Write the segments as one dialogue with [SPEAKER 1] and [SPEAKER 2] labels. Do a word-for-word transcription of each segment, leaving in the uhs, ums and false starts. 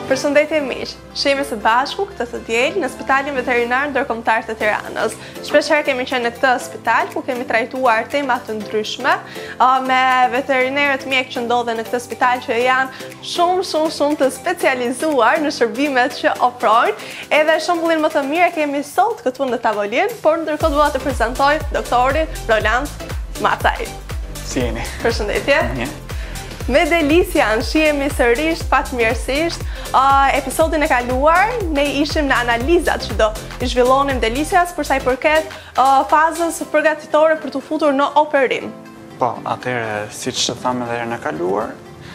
[SPEAKER 1] Përshëndetje miq, shihemi së bashku këtë të diel në Spitalin Veterinar Ndërkombëtar të Tiranës. Shpeshherë kemi qenë në këtë spital ku kemi trajtuar tema të ndryshme me veterinerët mjek që ndodhen në këtë spital që janë shumë shumë shumë të specializuar në shërbimet që ofrojnë. Edhe shembullin më të mirë kemi sot këtu në tavolinë, por ndërkohë dua të prezantoj doktorin Roland Macaj.
[SPEAKER 2] Si jeni?
[SPEAKER 1] Përshëndetje.
[SPEAKER 2] Mirë.
[SPEAKER 1] Me Delician shihemi sërish fatmirësisht. Uh, episodin e kaluar ne ishim në analizat që do i zhvillonim Delicias për sa i përket uh, fazës përgatitore për të futur në operim.
[SPEAKER 2] Po, atëherë, siç të thamë edhe herën e kaluar,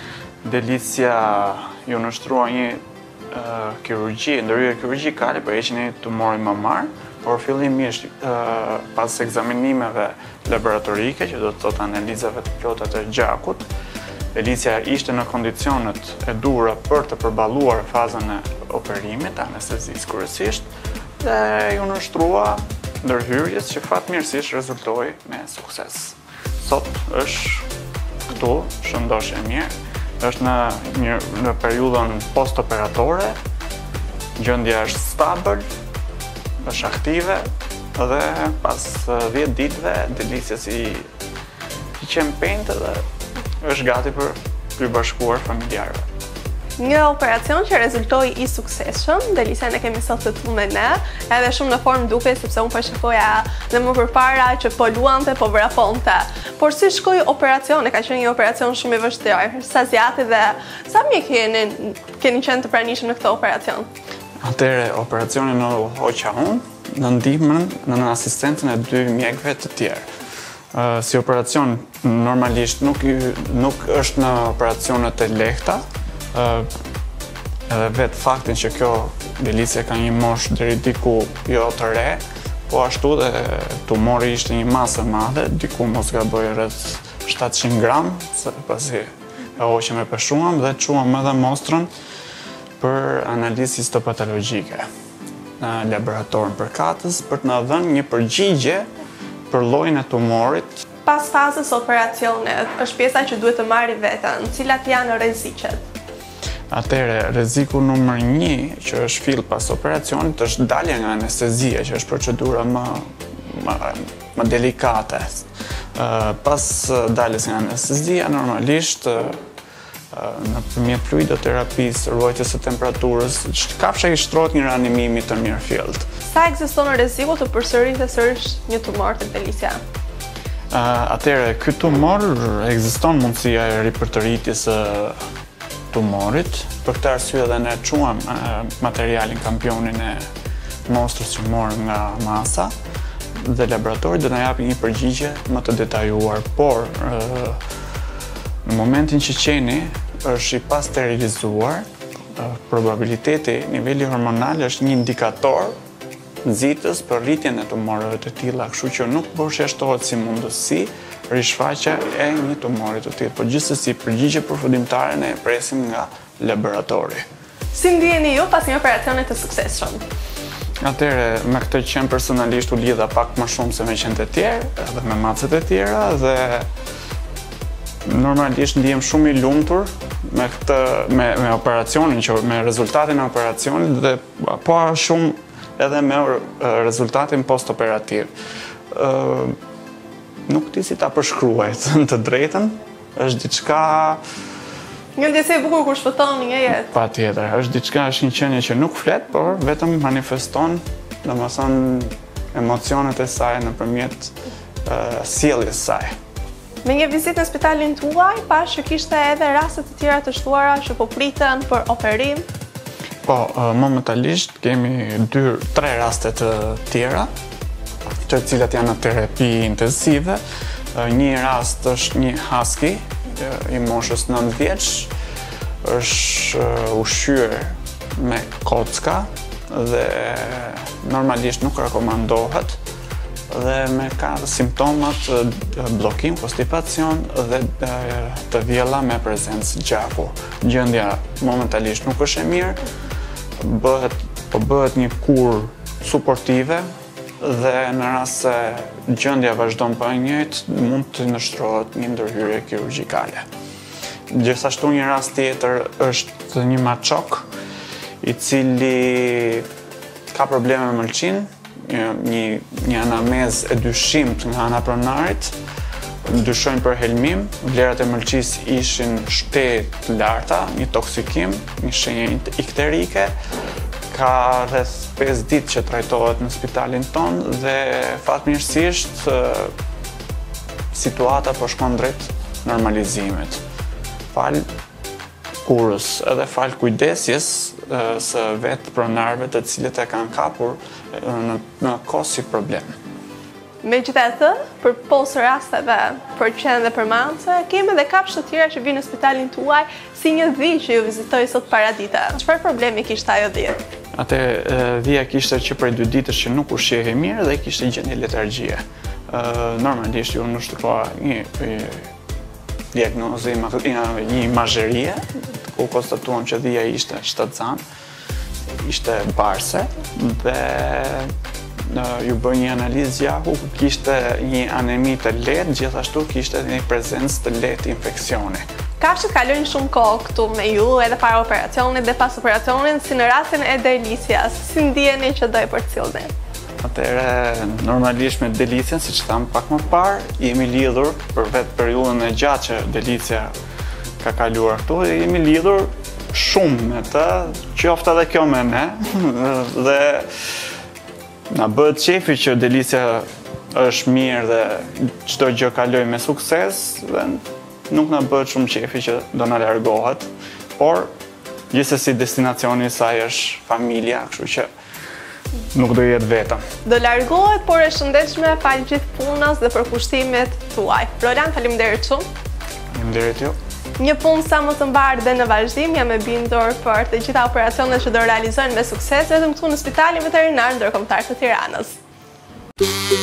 [SPEAKER 2] Delicia ju nështrua një uh, kirurgji, ndërhyrje kirurgjikale për heqjen e tumorit mamar, por fillimisht uh, pas ekzaminimeve laboratorike, që do të thotë analizave të plota të gjakut, Delicia ishte në kondicionet e duhura për të përballuar fazën e operimit, anestezisë kryesisht, dhe ju nështrua ndërhyrjes që fatmirësisht rezultoi me sukses. Sot është këtu, shëndosh e mirë, është në, një, në periudhën post-operatore, gjendja është stabil, është aktive, dhe pas dhjetë ditëve Delicia si i qenë pentë dhe është gati për të bashkuar familjarëve.
[SPEAKER 1] Një operacion që rezultoi i suksesshëm, Delicia ne kemi sot këtu me ne, edhe shumë në formë duke, sepse unë po shikoja dhe më përpara që po luante, po vraponte. Por si shkoi operacioni? Ka qenë një operacion shumë i vështirë. Sa zjati dhe sa mjek keni, keni qenë të pranishëm në këtë operacion?
[SPEAKER 2] Atëherë, operacionin në hoqa unë, në ndihmën, në asistencën e dy mjekëve të tjerë. Uh, si operacion normalisht nuk, nuk është në operacionet e lehta, uh, edhe vetë faktin që kjo Delicia ka një mosh deri diku jo të re, po ashtu dhe tumori ishte një masë e madhe, diku mos gaboj rreth shtatëqind gram, pasi e hoqëm e peshuam dhe quam edhe mostrën për analizë histopatologjike në laboratorin përkatës për të na dhënë një përgjigje për llojin e tumorit.
[SPEAKER 1] Pas fazës operacionit, është pjesa që duhet të marrë veten, cilat janë rreziqet?
[SPEAKER 2] Atëherë, rreziku numër një, që është fill pas operacionit, është dalja nga anestezia, që është procedura më, më, më delikate. Pas daljes nga anestezia, normalisht, nëpërmjet fluidoterapisë, ruajtjes së temperaturës, kafsha i shtrohet një reanimimi të mirëfillt.
[SPEAKER 1] Sa ekziston rreziku të përsëritet sërish një tumor të Delicia?
[SPEAKER 2] Uh, Atëherë, ky tumor ekziston mundësia e ripërtëritjes së tumorit. Për këtë arsye edhe ne quam uh, materialin kampionin e mostrës që morëm nga masa dhe laboratori do na japi një përgjigje më të detajuar, por uh, në momentin që qeni është i pasterilizuar, uh, probabiliteti, niveli hormonal është një indikator nxitës për rritjen e tumorëve të tilla, kështu që nuk përsheshtohet si mundësi rishfaqja e një tumori të tillë, por gjithsesi përgjigje përfundimtare ne e presim nga laboratori.
[SPEAKER 1] Si ndiheni ju pas një operacioni të suksesshëm?
[SPEAKER 2] Atëherë, me këtë qenë personalisht u lidha pak më shumë se me qenë të tjerë, edhe me macet e tjera, dhe normalisht ndihem shumë i lumtur me këtë me, me operacionin, që me rezultatin e operacionit dhe po shumë edhe me rezultatin post-operativ. Uh, nuk di si ta përshkruaj të drejtën, është diçka...
[SPEAKER 1] Një ndjesi e bukur kur shpëton një jetë.
[SPEAKER 2] Patjetër, është diçka, është një qenie që nuk flet, por vetëm manifeston, domethënë, emocionet e saj nëpërmjet uh, sjelljes saj.
[SPEAKER 1] Me një vizitë në spitalin tuaj, pash që kishte edhe raste të tjera të shtuara që po priten për operim.
[SPEAKER 2] Po, momentalisht kemi dy, tre raste të tjera, të cilat janë në terapi intensive. Një rast është një husky i moshës nëntë vjeç, është ushqyer me kocka dhe normalisht nuk rekomandohet dhe me ka simptomat bllokim, konstipacion dhe të vjella me prezencë gjaku. Gjendja momentalisht nuk është e mirë, bëhet, po bëhet një kur suportive dhe në rast se gjendja vazhdon pa njëjtë, mund të nështrohet një ndërhyrje kirurgjikale. Gjithashtu një rast tjetër është një maçok i cili ka probleme me mëlçin, një, një anamnezë e dyshimt nga ana pronarit, dyshojnë për helmim, vlerat e mëlçisë ishin shtet të larta, një toksikim, një shenjë ikterike, ka rreth pesë ditë që trajtohet në spitalin tonë dhe fatmirësisht situata po shkon drejt normalizimit. Fal kurës edhe fal kujdesjes së vetë pronarëve të cilët e kanë kapur në, në kohë si problem.
[SPEAKER 1] Megjithatë, për posë rasteve për qenë dhe për mance, kemi edhe kafshë të tjera që vinë në spitalin tuaj si një dhi që ju vizitoi sot paradite. Çfarë problemi kishte ajo dhi?
[SPEAKER 2] Atë dhia kishte që prej dy ditësh që nuk ushqehej mirë dhe kishte gjendje letargjie. Normalisht ju nështrua një diagnozë, një imazherie, ku konstatuam që dhia ishte shtatzan, ishte barse dhe ju bë një analizë gjaku ku kishte një anemi të lehtë, gjithashtu kishte një prezencë të lehtë infeksioni.
[SPEAKER 1] Kafshët kalojnë shumë kohë këtu me ju edhe para operacionit dhe pas operacionit, si në rastin e Delicias. Si ndjeni që do e përcjellni?
[SPEAKER 2] Atëre, normalisht me Delicien, si që thamë pak më parë, jemi lidhur për vetë periudhën e gjatë që Delicia ka kaluar këtu, jemi lidhur shumë me të, qoftë edhe kjo me ne, dhe na bëhet qefi që Delicia është mirë dhe çdo gjë kaloj me sukses, dhe nuk na bëhet shumë qefi që do na largohet, por gjithsesi destinacioni i saj është familja, kështu që nuk do jetë vetëm.
[SPEAKER 1] Do largohet, por e shëndetshme fal gjithë punës dhe përkushtimit tuaj. Roland, faleminderit shumë.
[SPEAKER 2] Faleminderit ju.
[SPEAKER 1] Një punë sa më të mbarë dhe në vazhdim, jam e bindur për të gjitha operacionet që do realizohen me sukses vetëm këtu në Spitalin Veterinar Ndërkombëtar të Tiranës.